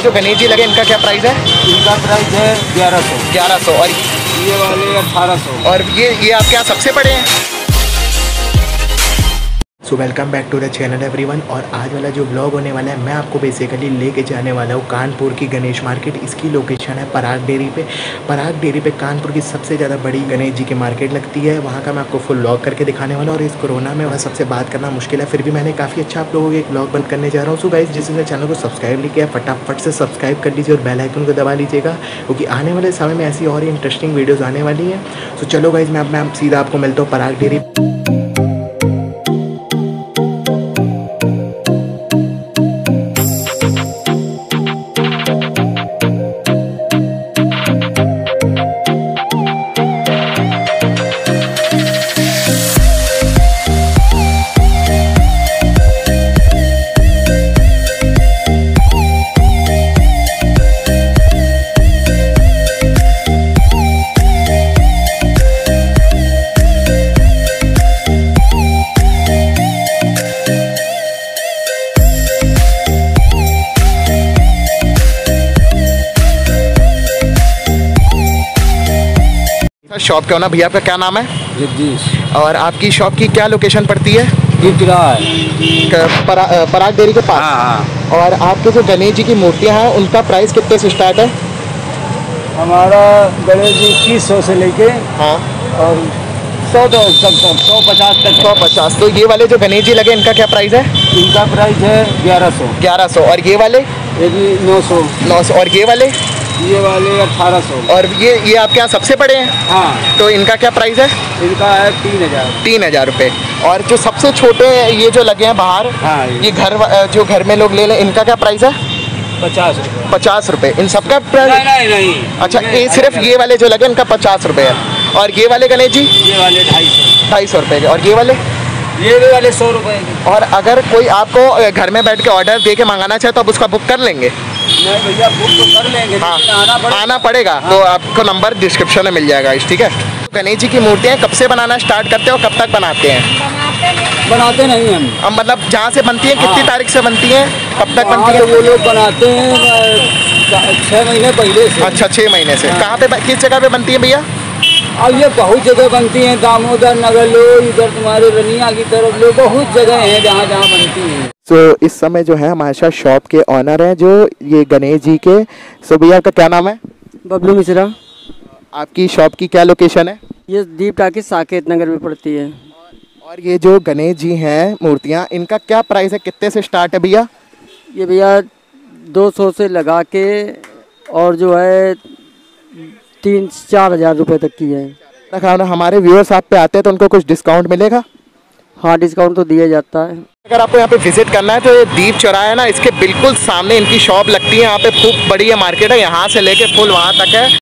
जो गणेश जी लगे इनका क्या प्राइस है? इनका प्राइस है 1100। 1100। और ये वाले 1800। और ये आपके यहाँ सबसे बड़े हैं? So welcome back to the channel everyone. और आज वाला जो ब्लॉग होने वाला है, मैं आपको बेसिकली लेके जाने वाला हूँ कानपुर की गणेश मार्केट। इसकी लोकेशन है पराग डेयरी पे। पराग डेयरी पे कानपुर की सबसे ज़्यादा बड़ी गणेश जी की मार्केट लगती है। वहाँ का मैं आपको फुल ब्लॉग करके दिखाने वाला हूँ। और इस कोरोना में वह सबसे बात करना मुश्किल है, फिर भी मैंने काफ़ी अच्छा आप लोगों को एक ब्लॉग बंद करने जा रहा हूँ। सो गाइस, जिसने चैनल को सब्सक्राइब नहीं किया फटाफट से सब्सक्राइब कर लीजिए और बेल आइकन को दबा लीजिएगा, क्योंकि आने वाले समय में ऐसी और ही इंटरेस्टिंग वीडियोज़ आने वाली हैं। सो चलो गाइस, मैं सीधा आपको मिलता हूँ पराग डेयरी। शॉप का ना भैया, आपका क्या नाम है? जगदीश। और आपकी शॉप की क्या लोकेशन पड़ती है? पराग डेयरी के पास। हाँ। और आपके जो गणेश जी की मूर्तियाँ हैं उनका प्राइस कितने से स्टार्ट है? हमारा गणेश जी 2100 से लेके हाँ और 100 तक 150 तक। 150। तो ये वाले जो गणेश जी लगे इनका क्या प्राइस है? इनका प्राइस है 1100। 1100। और ये वाले? ये भी 900। 900। और ये वाले 1800। और ये आपके यहाँ सबसे बड़े हैं? हाँ। तो इनका क्या प्राइस है? इनका है 3000। 3000 रुपये। और जो सबसे छोटे ये जो लगे हैं बाहर, हाँ, ये जो घर में लोग ले लें, इनका क्या प्राइस है? 50 रुपये। 50 रुपये। इन सबका प्राइस? नहीं। अच्छा, ये सिर्फ ये वाले जो लगे इनका 50 रुपये है। और ये वाले गणेश जी? ये वाले 250 रुपये के। और ये वाले? ये भी वाले 100 रुपये के। और अगर कोई आपको घर में बैठ के ऑर्डर दे के मंगाना चाहे तो आप उसका बुक कर लेंगे? नहीं भैया, बुक तो कर लेंगे। हाँ, आना पड़ेगा। तो आपको नंबर डिस्क्रिप्शन में मिल जाएगा, ठीक है? गणेश जी की मूर्तियाँ कब से बनाना स्टार्ट करते हैं और कब तक बनाते हैं? बनाते नहीं हम। अब मतलब जहाँ से बनती है कितनी तारीख से बनती है, कब तक बनती है? वो लोग बनाते हैं 6 महीने पहले से। अच्छा, 6 महीने से। कहाँ पे, किस जगह पे बनती है भैया? अब ये बहुत जगह बनती हैं, दामोदर नगर लो, इधर तुम्हारे रनिया की तरफ लो, बहुत जगह हैं जहाँ बनती हैं। सो इस समय जो है हमारे साथ शॉप के ऑनर हैं जो ये गणेश जी के। सो भैया, आपका क्या नाम है? बबलू मिश्रा। आपकी शॉप की क्या लोकेशन है? ये दीप टाकी साकेत नगर में पड़ती है। और ये जो गणेश जी हैं मूर्तियाँ, इनका क्या प्राइस है, कितने से स्टार्ट है भैया? ये भैया 200 से लगा के और जो है 3-4 हज़ार रुपये तक की है। हमारे व्यूअर्स आप पे आते हैं तो उनको कुछ डिस्काउंट मिलेगा? हाँ, डिस्काउंट तो दिया जाता है। अगर आपको यहाँ पे विजिट करना है तो ये दीप चौराहा है ना, इसके बिल्कुल सामने इनकी शॉप लगती है। यहाँ पे खूब बड़ी है मार्केट है, यहाँ से लेके फुल वहाँ तक है।